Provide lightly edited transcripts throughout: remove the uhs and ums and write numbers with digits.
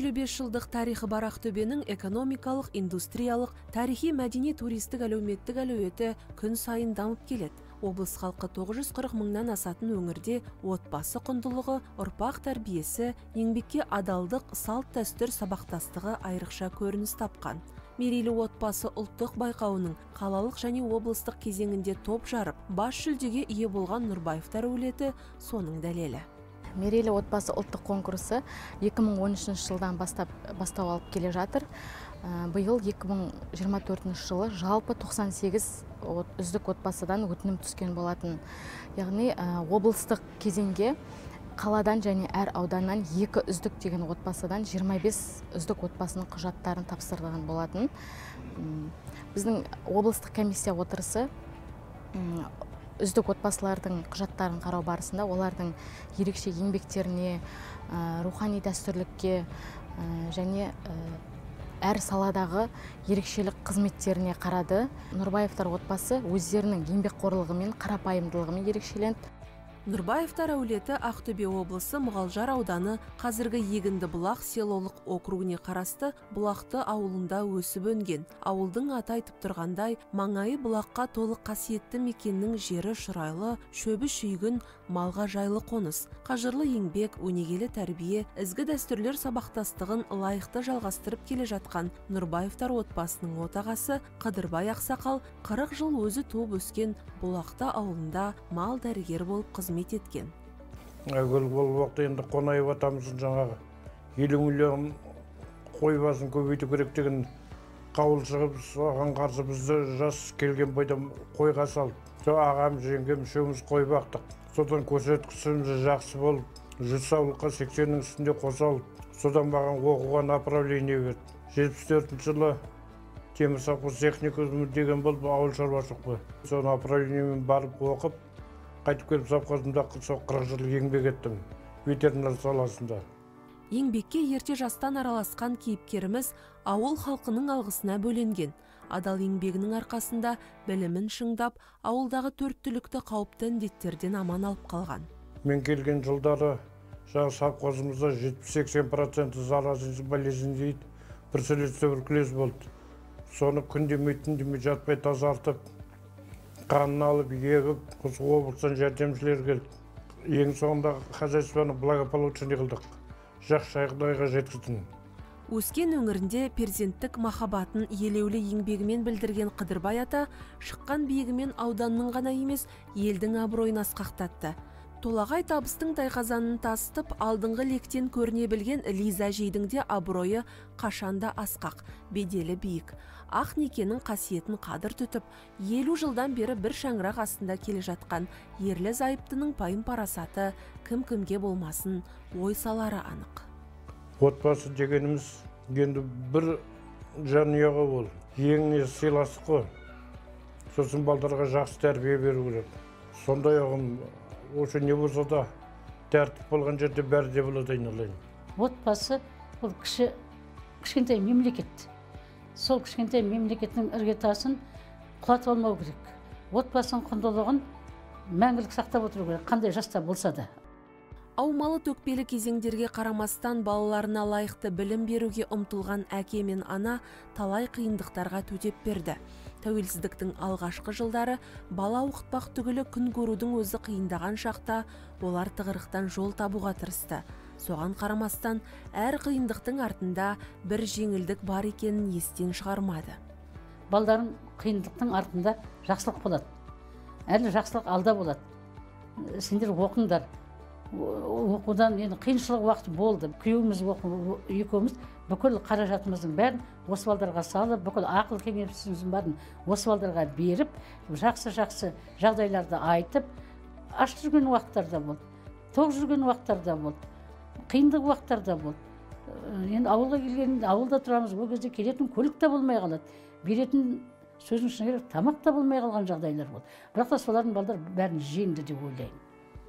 155 жылдық тарихы бар Ақтөбенің экономикалық, индустриялық, тарихи, мәдени, туристік, әлеуметтік әлеуеті күн сайын дамып келеді. Облыс халқы 940 мыңнан асатын өңірде отбасы құндылығы, ұрпақ тәрбиесі, еңбекке адалдық, салт дәстүр сабақтастығы айрықша көрініс тапқан. Мерейлі отбасы ұлттық байқауының қалалық және облыстық кезеңінде топ жарып, бас жүлдеге ие болған Нұрбаевтар әулеті соның дәлелі. Мерейлі отбасы ұлттық конкурсы 2013 жылдан бастау алып келе жатыр. Биыл 2024 жылы жалпы 98 үздік отбасыдан өтінім түскен болатын. Яғни облыстық кезеңге қаладан және әр ауданнан 2 үздік деген отбасыдан 25 үздік отбасының құжаттарын тапсырылған болатын. Біздің облыстық комиссия отырысы үздік отбасылардың құжаттарын қарау барысында олардың ерекше еңбектеріне, рухани дәстүрлікке және әр саладағы ерекшелік қызметтеріне қарады. Нұрбаевтар отбасы өздерінің еңбекқорлығымен, қарапайымдылығымен ерекшеленді. Нұрбаевтар әулеті Ақтөбе облысы Мұғалжар ауданы қазіргі Егінді Бұлақ селолық округіне қарасты Бұлақты ауылында өсіп өнген. Ауылдың аты айтып тұрғандай, маңайы бұлаққа толы қасиетті мекеннің жері шұрайлы, шөбі шүйгін, малға жайлы қоныс. Қажырлы еңбек, өнегелі тәрбие, ізгі дәстүрлер сабақтастығын лайықты жалғастырып келе жатқан Нұрбаевтар отбасының отағасы Қыдырбай ақсақал 40 жыл өзі туып өскен Бұлақты ауылында мал дәрігер болып қызмет еткен. Бұл уақытта енді қонайып атамыздың жаңағы 50 миллион қой басын көбейту керек деген қаулы шығып, соған қарсы бізді жас келген бойда қойға салып, ағам, жеңгем үшеуміз қой бақтық. Содан көрсеткішіміз жақсы болып, 100 саулыққа 80-нің үстінде қосалып, содан маған оқуға направление берді. 74 жылы темір совхоз техникумы деген болып, ауыл шаруашылық қой. Сол направлениемен барып оқып, қайтып келіп совхозымда 40 жыл еңбек еттім ветеринар саласында. Еңбекке ерте жастан араласқан кейіпкеріміз ауыл халқының алғысына бөленген. Адал еңбегінің арқасында білімін шыңдап, ауылдағы 4 түлікті қауіпті індеттерден аман алып қалған. Мен келген жылдары жаңағы совхозымызда 70-80% заразный болезнь дейді, brucellез туберкулез болды. Соны күн демей, түн демей жатпай тазартып, қанын алып, егіп, осы облыстан жәрдемшілер келді. Ең соңында хозяйствоны благополучный қылдық. Жақсы жағдайға жеткіздім. Өскен өңірінде перзенттік махаббатын елеулі еңбегімен білдірген Қыдырбай ата шыққан биігімен ауданның ғана емес, елдің абыройын асқақтатты. Толағай табыстың тайқазанын тасытып, алдыңғы лектен көріне білген Лиза жейдің де абыройы қашанда асқақ, беделі биік. Ақ некенің қасиетін қадір тұтып, 50 жылдан бері бір шаңырақ астында келе жатқан ерлі зайыптының пайым парасаты кім-кімге болмасын ой салары анық. Отбасы дегеніміз енді бір жанұяға бол. Еңіне сыйластық қой. Сосын балдарға жақсы тәрбие беру керек. Сондай оғым осы не болса да тәртіп болған жерде бәрі де болады айналайын. Отбасы бұл кішкентай мемлекет. Сол кішкентай мемлекеттің іргетасын құлатып алмау керек. Отбасының құндылығын мәңгілік сақтап отыру керек, қандай жаста болса да. Аумалы төкпелі кезеңдерге қарамастан балаларына лайықты білім беруге ұмтылған әке мен ана талай қиындықтарға төтеп берді. Тәуелсіздіктің алғашқы жылдары бала оқытпақ түгілі күн көрудің өзі қиындаған шақта олар тығырықтан жол табуға тырысты. Соған қарамастан әр қиындықтың артында бір жеңілдік бар екенін естен шығармады. Балдарым қиындықтың артында жақсылық болады. Әлі жақсылық алда болады. Сендер оқыңдар. Оқудан енді қиыншылық уақыт болды. Күйеуіміз екеуміз бүкіл қаражатымыздың бәрін осы балдарға салып, бүкіл ақыл кеңесіміздің бәрін осы балдарға беріп, жақсы жағдайларды айтып, аш жүрген уақыттарда болды, тоқ жүрген уақыттарда болды, қиындық уақыттарда болды. Енді ауылға келгенде ауылда тұрамыз, ол кезде келетін көлік те болмай қалады. Беретін сөздің шыны керек, тамақ та болмай қалған жағдайлар болды. Бірақ та солардың балдар бәрін жеңді деп ойлаймын.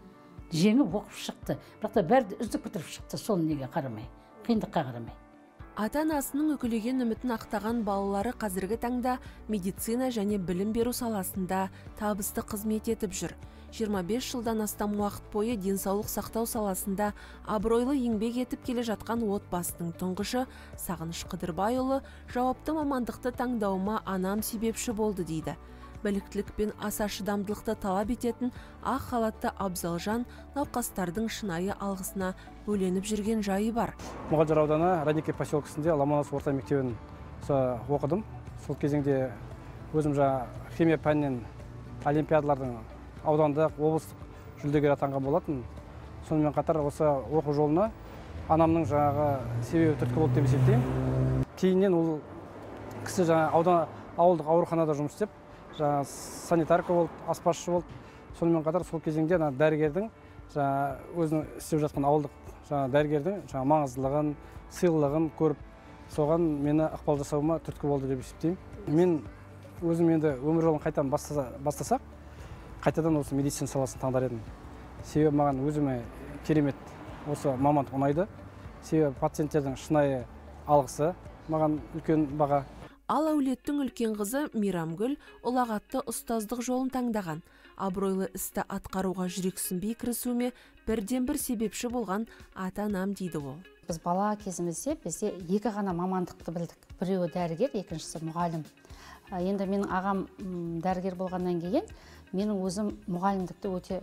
Жеңіп оқып шықты. Бірақ та бәрі үздік бітіріп шықты, сол неге қарамай, қиындыққа қарамай. Ата-анасының үкілеген үмітін ақтаған балалары қазіргі таңда медицина және білім беру саласында табысты қызмет етіп жүр. 25 жылдан астам уақыт бойы денсаулық сақтау саласында абыройлы еңбек етіп келе жатқан отбасының тұңғышы Сағыныш Қыдырбайұлы жауапты мамандықты таңдауыма анам себепші болды дейді. Біліктілік пен аса шыдамдылықты талап ететін ақ халатты Абзалжан науқастардың шынайы алғысына бөленіп жүрген жайы бар. Мұғалжар ауданы Радике поселкесінде Ломоносов орта мектебін оқыдым. Сол кезеңде өзім химия пәнінен олимпиадалардың аудандық, облыстық жүлдегер атанған болатын. Сонымен қатар осы оқу жолына анамның себебі түрткі болды деп есептеймін. Кейіннен ол кісі ауылдық ауруханада жұмыс істеп, санитарка болды, аспазшы болды. Сонымен қатар сол кезеңде дәрігердің өзінің істеп жатқан ауылдық дәрігердің маңыздылығын, сыйлығын көріп, соған мені ықпал жасауыма түрткі болды деп есептеймін. Мен өзім енді өмір жолын қайтадан бастасақ, қайтадан осы медицина саласын таңдар едім. Себебі маған өзіме керемет осы мамандық ұнайды. Себебі пациенттердің шынайы алғысы маған үлкен баға. Ал әулеттің үлкен қызы Мейрамгүл ұлағатты ұстаздық жолын таңдаған. Абыройлы істі атқаруға жүрексінбей кірісуіме бірден-бір себепші болған ата-анам дейді ол. Біз бала кезімізде бізде екі ғана мамандықты білдік. Біреуі дәрігер, екіншісі мұғалім. Енді менің ағам дәрігер болғаннан кейін, менің өзім мұғалімдікті өте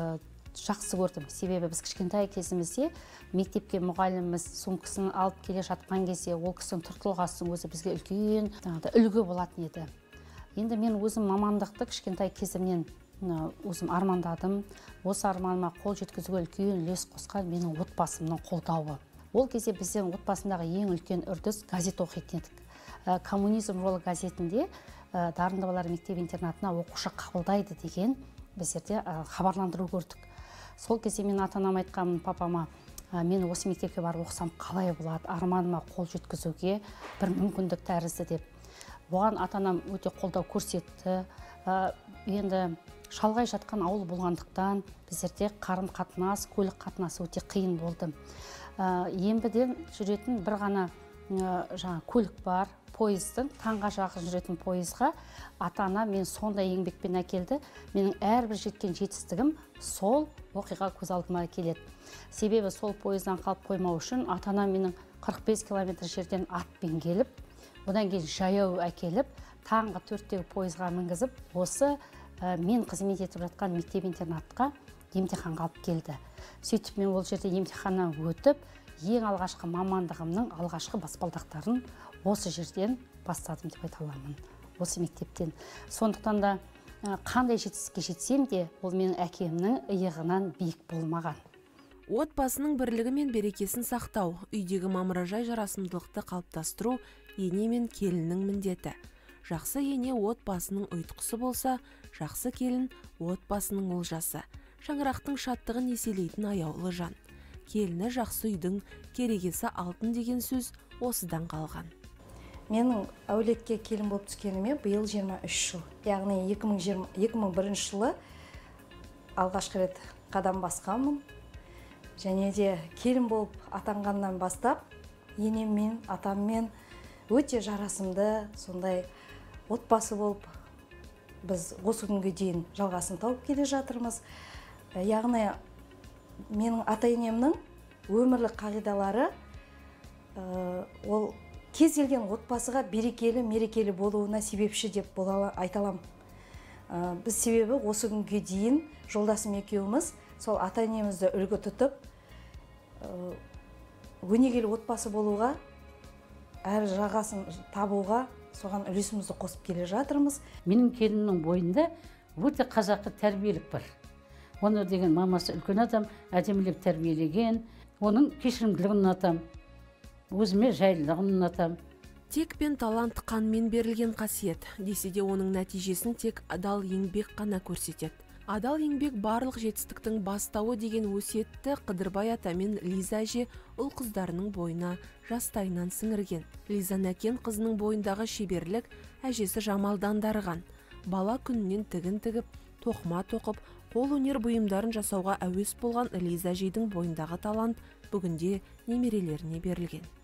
жақсы көрдім. Себебі біз кішкентай кезімізде мектепке мұғаліміміз сумкасын алып келе жатқан кезде ол кісінің тұр-тұлғасы өзі бізге үлкен үлгі болатын еді. Енді мен өзім мамандықты кішкентай кезімнен өзім армандадым. Осы арманыма қол жеткізуге үлкен үлес қосқан менің отбасымның қолдауы. Ол кезде біздің отбасындағы ең үлкен үрдіс газет оқитын едік. Коммунизм жолы газетінде дарынды балалар мектеп-интернатына оқушы қабылдайды деген біздерде хабарландыру көрдік. Сол кезде мен ата-анама айтқанмын, папама, мен осы мектепке барып оқысам қалай болады, арманыма қол жеткізуге бір мүмкіндік тәрізді деп. Оған ата-анам өте қолдау көрсетті. Енді шалғай жатқан ауыл болғандықтан біздерде қарым-қатынас, көлік қатынасы өте қиын болды. Ембіден жүретін бір ғана көлік бар, пойыздың, таңға жақын жүретін пойызға ата-ана мен сондай еңбекпен әкелді. Менің әрбір жеткен жетістігім сол оқиға көз алдыма келеді. Себебі сол пойыздан қалып қоймау үшін ата-ана менің 45 километр жерден атпен келіп, одан кейін жаяу әкеліп, таңғы 4-тегі пойызға мінгізіп, осы мен қызмет етіп жатқан мектеп-интернатқа емтиханға алып келді. Сөйтіп мен ол жерде емтиханнан өтіп, ең алғашқы мамандығымның алғашқы баспалдақтарын осы жерден бастадым деп айта аламын, осы мектептен. Сондықтан да қандай жетістікке жетсем де, ол менің әкемнің иығынан биік болмаған. Отбасының бірлігі мен берекесін сақтау, үйдегі мамыражай жарасымдылықты қалыптастыру ене мен келіннің міндеті. Жақсы ене отбасының ұйытқысы болса, жақсы келін отбасының олжасы. Шаңырақтың шаттығын еселейтін аяулы жан. Келіні жақсы үйдің керегесі алтын деген сөз осыдан қалған. Менің әулетке келін болып түскеніме биыл 23 жыл. Яғни 2001 жылы алғашқы рет қадам басқанмын. Және де келін болып атанғаннан бастап, енеммен, атаммен өте жарасымды, сондай отбасы болып біз осы күнге дейін жалғасын тауып келе жатырмыз. Яғни менің ата-енемнің өмірлік қағидалары ол кез келген отбасыға берекелі, мерекелі болуына себепші деп айта аламын. Біз себебі осы күнге дейін жолдасым екеуміз сол ата-енемізді үлгі тұтып, өнегелі отбасы болуға, әр жағасын табуға соған үлесімізді қосып келе жатырмыз. Менің келіннің бойында өте қазақы тәрбиелік бар. Оны деген мамасы үлкен адам, әдемілеп тәрбиелеген, оның кешірімділігін ұнатам, өзіме жайлылығын ұнатам. Тек пен талант қанмен берілген қасиет, десе де оның нәтижесін тек адал еңбек қана көрсетеді. Адал еңбек барлық жетістіктің бастауы деген өсиетті Қыдырбай ата мен Лиза әже ұл қыздарының бойына жастайынан сіңірген. Лиза Нәкен қызының бойындағы шеберлік әжесі Жамалдан дарыған. Бала күнінен тігін тігіп, тоқыма тоқып, қол өнер бұйымдарын жасауға әуес болған Лиза әжейдің бойындағы талант бүгінде немерелеріне берілген.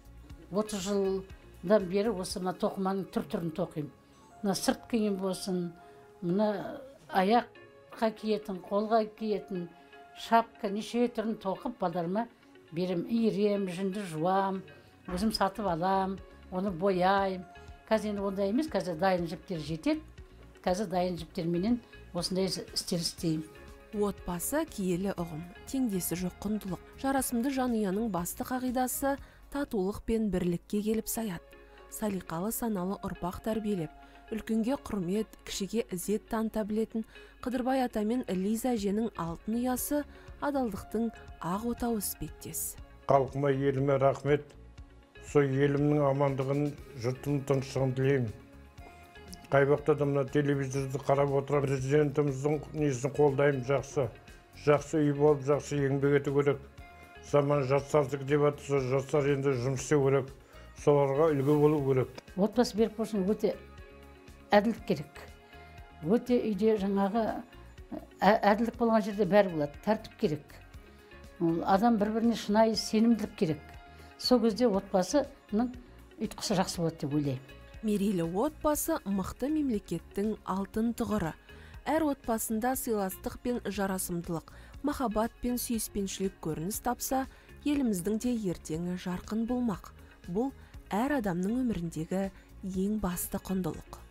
30 жылдан бері осы мына тоқыманың түр-түрін тоқимын. Мына сырт киім болсын, мына аяққа киетін, қолға киетін, шапка неше түрін тоқып балдарыма берем, иірем, жүнді жуам, өзім сатып алам, оны бояйм. Қазір енді ондай емес, қазір дайын жіптер жетеді. Қазір дайын жіптерменен осындай істер істеймін. Отбасы киелі ұғым, теңдесі жоқ құндылық. Жарасымды жанұяның басты қағидасы татулық пен бірлікке келіп саяды. Салиқалы саналы ұрпақ тәрбиелеп, үлкенге құрмет, кішіге ізет таныта білетін Қыдырбай ата мен Лиза әженің алтын ұясы адалдықтың ақ отауы іспеттес. Халқыма, еліме рахмет. Сол елімнің амандығын, жұртымның тыныштығын тілеймін. Қай уақытта да мына телевизорды қарап отырған президентіміздің несін қолдаймын, жақсы үй болып, жақсы еңбек ету керек. Заман жастардікі деп жатса, жастар енді жұмыс істеу керек. Соларға үлгі болу керек. Отбасы берік болсын, өте әділдік керек. Өте үйде жаңағы әділдік болған жерде бәрі болады, тәртіп керек. Адам бір-біріне шынайы сенімділік керек. Сол кезде отбасының ұйытқысы жақсы болады деп ойлаймын. Мерейлі отбасы мықты мемлекеттің алтын тұғыры. Әр отбасында сыйластық пен жарасымдылық, махаббат пен сүйіспеншілік көрініс тапса, еліміздің де ертеңі жарқын болмақ. Бұл әр адамның өміріндегі ең басты құндылық.